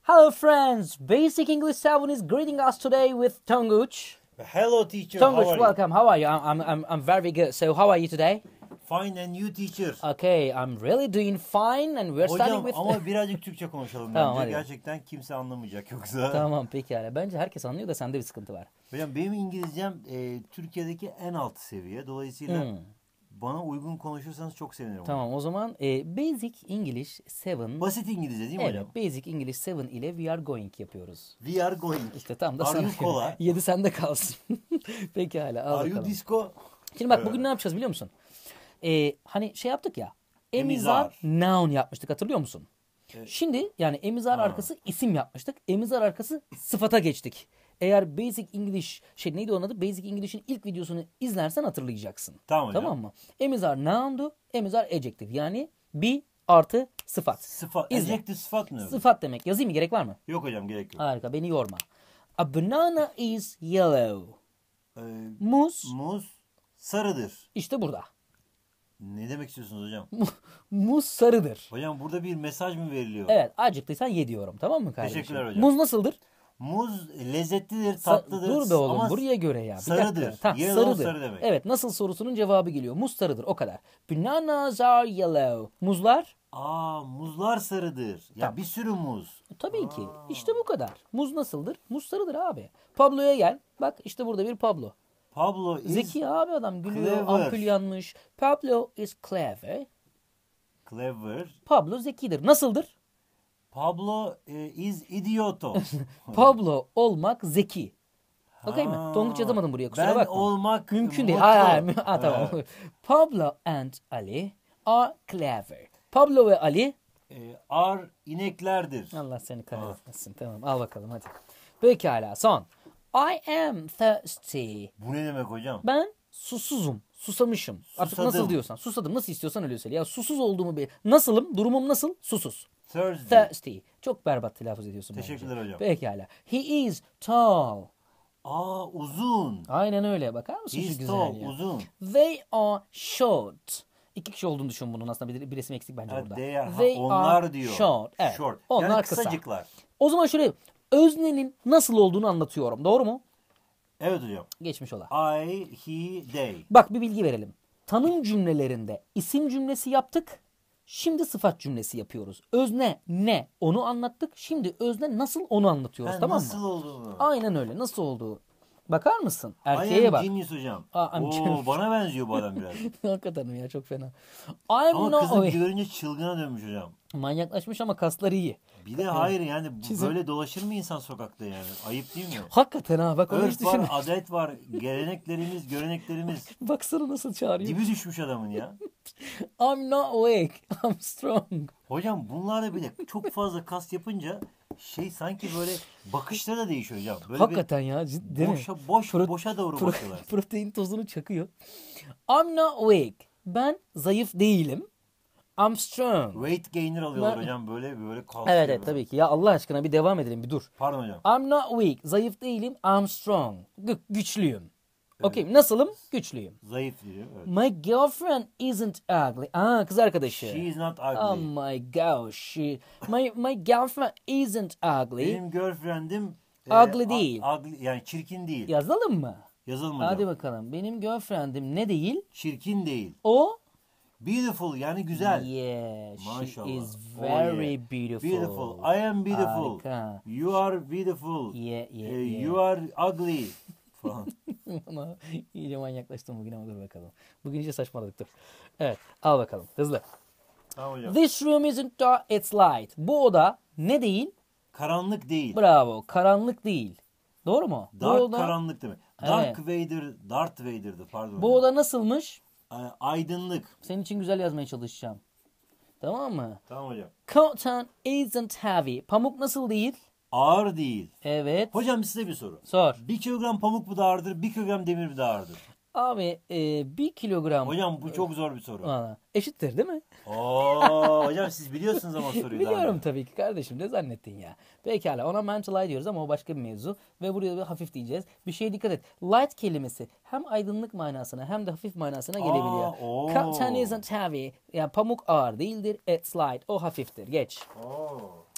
Hello friends, Basic English 7 is greeting us today with Tonguç. Hello teacher, Tonguç, how are welcome. How are you? I'm very good. So how are you today? you? Fine and you teacher. Okay, I'm really doing fine and we're starting Hocam with... ama birazcık Türkçe konuşalım Tamam, bence. hadi. Gerçekten kimse anlamayacak yoksa. Tamam pekala. Bence herkes anlıyor da sende bir sıkıntı var. Hocam benim İngilizcem Türkiye'deki en alt seviye. Dolayısıyla bana uygun konuşursanız çok sevinirim. Tamam o zaman Basic English 7... Basit İngilizce değil mi hocam? Evet, Basic English 7 ile we are going yapıyoruz. We are going. İşte tam da Are sana you cola? 7 sende kalsın. Pekala al Are you bakalım. disco? Şimdi bak bugün ne yapacağız biliyor musun? Hani şey yaptık ya. Emizar noun yapmıştık, hatırlıyor musun? Evet. Şimdi yani emizar arkası isim yapmıştık. Emizar arkası sıfata geçtik. Eğer Basic English neydi onun adı? Basic English'in ilk videosunu izlersen hatırlayacaksın. Tamam hocam. Tamam mı? Emizar noun'du. Emizar adjective. Yani bir artı sıfat. Sıfat. İzle. Adjective sıfat ne? Sıfat demek. Yazayım mı? Gerek var mı? Yok hocam, gerek yok. Harika, beni yorma. A banana is yellow. Muz sarıdır. işte burada. Ne demek istiyorsunuz hocam? Muz sarıdır. Hocam burada bir mesaj mı veriliyor? Evet, acıktıysan ye diyorum, tamam mı kardeşim? Teşekkürler hocam. Muz nasıldır? Muz lezzetlidir, tatlıdır. Dur be oğlum, ama buraya göre ya. Bir sarıdır. dakika. Yellow Sarıdır. sarı demek. Evet, nasıl sorusunun cevabı geliyor. Muz sarıdır, o kadar. Bananas are yellow. Muzlar? Muzlar sarıdır. Ya Tamam. bir sürü muz. Tabii ki. İşte bu kadar. Muz nasıldır? Muz sarıdır abi. Pablo'ya gel. Bak işte burada bir Pablo. Pablo is Zeki abi, adam gülüyor. clever. Ampul yanmış. Pablo is clever. clever. Pablo zekidir. Nasıldır? Pablo is idioto. Pablo olmak zeki. Okey mi? Tonguç yazamadım buraya, kusura Ben bakma. olmak mümkün değil. mutlu. Hayır. Tamam. Pablo and Ali are clever. Pablo ve Ali Ar ineklerdir. Allah seni kahretmesin. Tamam, al bakalım hadi. Pekala, son. I am thirsty. Bu ne demek hocam? Ben susuzum. Susamışım. Artık Susadım. nasıl diyorsan. Susadım. Nasıl istiyorsan öyle söyle. Ya susuz olduğumu nasılım? Durumum nasıl? Susuz. Thirsty. Çok berbat telaffuz ediyorsun. Teşekkürler bence. hocam. Pekala. He is tall. Uzun. Aynen öyle. Bakar mısın He şu is güzelliğe? tall, uzun. They are short. İki kişi olduğunu düşün bunun. Aslında bir resim eksik bence burada. Onlar diyor. Short. Evet. Short. Onlar Yani kısa. kısacıklar. O zaman şöyle, öznenin nasıl olduğunu anlatıyorum. Doğru mu? Evet hocam. Geçmiş ola. I, he, they. Bak bir bilgi verelim. Tanım cümlelerinde isim cümlesi yaptık. Şimdi sıfat cümlesi yapıyoruz. Özne ne onu anlattık. Şimdi özne nasıl onu anlatıyoruz, tamam mı? Nasıl olduğunu. Aynen öyle. Nasıl olduğu. Bakar mısın? I Erkeğe am bak. genius hocam. genius. Bana benziyor bu adam biraz. Hakikaten ya, çok fena. Ama kızı görünce çılgına dönmüş hocam. Manyaklaşmış ama kasları iyi. Bir de hayır yani böyle dolaşır mı insan sokakta yani? Ayıp değil mi? Hakikaten ha, bak onu hiç Örf var, düşün. adet var, geleneklerimiz, göreneklerimiz. Baksana nasıl çağırıyor. Dibi düşmüş adamın ya. I'm not awake, I'm strong. Hocam bunlarla bile çok fazla kas yapınca sanki böyle bakışları da değişiyor hocam. Böyle Hakikaten ya, değil mi? boşa doğru bakıyorlar. Protein tozunu çakıyor. I'm not awake. Ben zayıf değilim. I'm strong. Weight gainer alıyorlar hocam, böyle kas. Evet tabii ki. Ya Allah aşkına bir devam edelim, bir dur. Pardon hocam. I'm not weak. Zayıf değilim. I'm strong. Güçlüyüm. Evet. Okey, nasılım? Güçlüyüm. Zayıf diyor. Evet. My girlfriend isn't ugly. Kız arkadaşı. She is not ugly. Oh my gosh. My girlfriend isn't ugly. Benim girlfriend'im ugly değil. Ugly, yani çirkin değil. Yazalım mı? Yazalım hocam. Hadi bakalım. Benim girlfriend'im ne değil? Çirkin değil. O beautiful, yani güzel. Yeah, Maşallah. she is very beautiful. Beautiful. I am beautiful. Harika. You are beautiful. Yeah. You are ugly. Falan. Ama iyice manyaklaştım bugün, ama dur bakalım. Bugün iyice saçmaladık, dur. Evet, al bakalım hızlı. Tamam hocam. This room isn't dark, it's light. Bu oda ne değil? Karanlık değil. Bravo, karanlık değil. Doğru mu? Dark, bu oda, karanlık demek. Evet. Darth Vader'dı pardon. Bu oda nasılmış? Aydınlık. Senin için güzel yazmaya çalışacağım. Tamam mı? Tamam hocam. Cotton isn't heavy. Pamuk nasıl değil? Ağır değil. Evet. Hocam size bir soru. Sor. 1 kilogram pamuk mu daha ağırdır, 1 kilogram demir mi daha ağırdır? Abi 1 kilogram. Hocam bu çok zor bir soru. Eşittir değil mi? Hocam siz biliyorsunuz ama soruyu. Biliyorum tabii ki kardeşim, ne zannettin ya. Pekala, ona mental eye diyoruz ama o başka bir mevzu. Ve buraya bir hafif diyeceğiz. Bir şeye dikkat et. Light kelimesi hem aydınlık manasına hem de hafif manasına gelebiliyor. Cotton isn't heavy. Yani pamuk ağır değildir. It's light. O hafiftir. Geç.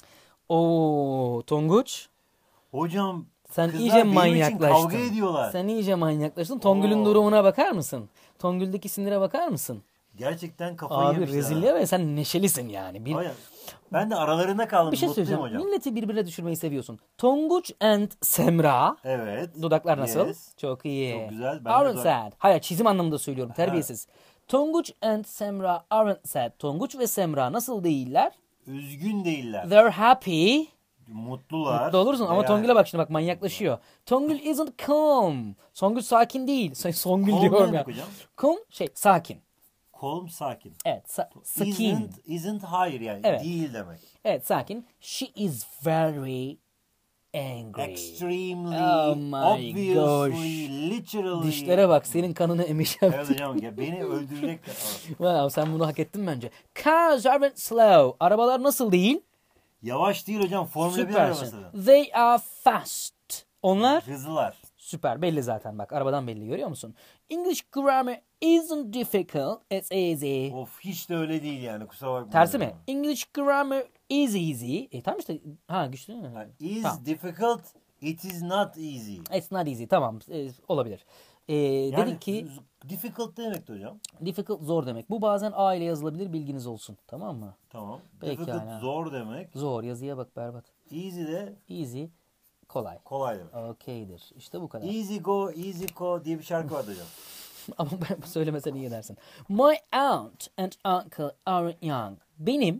Oo, Tonguç. Hocam Sen kızlar iyice benim için manyaklaştın. kavga ediyorlar. Sen iyice manyaklaştın. Tongül'ün Oo. durumuna bakar mısın? Tongül'deki sinire bakar mısın? Gerçekten kafayı Abi yemişler. rezilliğe ve sen neşelisin yani. Hayır. Ben de aralarında kaldım. Bir şey Mutluyum söyleyeceğim. hocam. Milleti birbirine düşürmeyi seviyorsun. Tonguç and Semra. Evet. Dudaklar nasıl? Yes. Çok iyi. Çok güzel. Ben de Aren't dudak- sad. Hayır, çizim anlamında söylüyorum. Terbiyesiz. Tonguç and Semra aren't sad. Tonguç ve Semra nasıl değiller? Üzgün değiller. They're happy. Mutlular. Mutlu olursun ama Veya- Tongül'e bak şimdi, bak manyaklaşıyor. Tongül isn't calm. Songül sakin değil. Songül Calm diyorum ne ya. demek hocam? Calm sakin. Calm, sakin. Evet, sakin. Isn't hayır yani. Evet. Değil demek. Evet, sakin. She is very angry. Extremely, Oh my obviously, literally. Dişlere bak, senin kanını emişem. Evet hocam ya beni öldürecek. Wow, sen bunu hak ettin bence. Cars aren't slow. Arabalar nasıl değil? Yavaş değil hocam. Formula 1 Süpersin. arabası. They are fast. Onlar Hızlılar. süper, belli zaten, bak arabadan belli, görüyor musun? English grammar isn't difficult, it's easy. Of hiç de öyle değil yani kusura bakma. Tersi mi? English grammar is easy. Tamam işte. Ha, güçlü değil mi? Is Tamam. difficult, it is not easy. It's not easy. Tamam. Olabilir. Yani Dedik ki difficult ne demekti hocam? difficult zor demek. Bu bazen A ile yazılabilir, bilginiz olsun. Tamam mı? Tamam. Peki Difficult yani. zor demek. Zor, yazıya bak, berbat. Easy de Easy, kolay. kolay demek. Okeydir. İşte bu kadar. Easy go, easy go diye bir şarkı vardı hocam. Ama ben söylemesen iyi edersin. My aunt and uncle aren't young. Benim,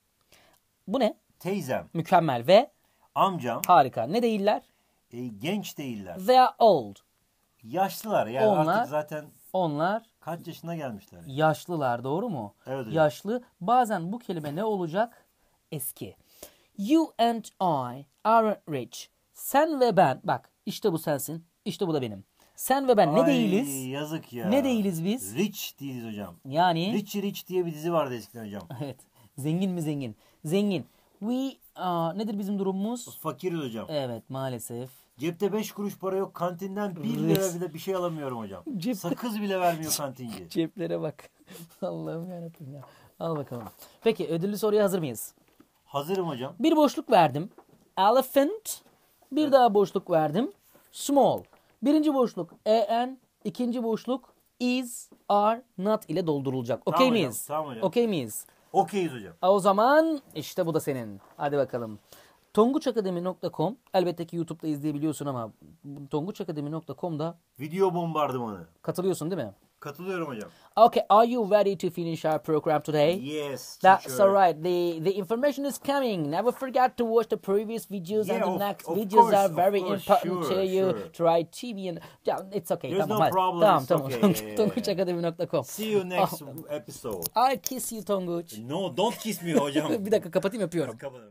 bu ne? Teyzem, Mükemmel ve amcam harika. Ne değiller? genç değiller. They are old. Yaşlılar yani Onlar- artık zaten Onlar kaç yaşına gelmişler. yaşlılar, doğru mu? Evet hocam. Yaşlı. Bazen bu kelime ne olacak? Eski. You and I aren't rich. Sen ve ben, bak işte bu sensin, işte bu da benim. Sen ve ben ne Ay, değiliz? yazık ya. Ne değiliz biz? Rich değiliz hocam. Yani Rich diye bir dizi vardı eskiden hocam. evet. Zengin mi zengin? Zengin. We nedir bizim durumumuz? Fakiriz hocam. Evet, maalesef. Cepte 5 kuruş para yok. Kantinden 1 Res- lira bile bir şey alamıyorum hocam. Cepte- Sakız bile vermiyor kantinci. Ceplere bak. Allah'ım yarabbim ya. Al bakalım. Peki, ödüllü soruya hazır mıyız? Hazırım hocam. Bir boşluk verdim. Elephant. Bir daha boşluk verdim. Small. Birinci boşluk en. İkinci boşluk is, are, not ile doldurulacak. Okey hocam, miyiz? tamam hocam. Okey miyiz? Okeyiz hocam. O zaman işte bu da senin. Hadi bakalım. Tonguçakademi.com, elbette ki YouTube'da izleyebiliyorsun ama tonguçakademi.com'da Video bombardımanı. katılıyorsun değil mi? Katılıyorum hocam. Okay, are you ready to finish our program today? Yes. That's teacher. alright. The information is coming. Never forget to watch the previous videos Yeah, and the of- next of videos course, are of very course. important Sure, to you. sure. Try TV and yeah, it's okay. There's Tamam, no hadi. problem, Tamam, it's tamam. okay. Tonguçakademi.com. See you next episode. I kiss you Tonguç. No, don't kiss me hocam. Bir dakika kapatayım, yapıyorum. Kapatalım.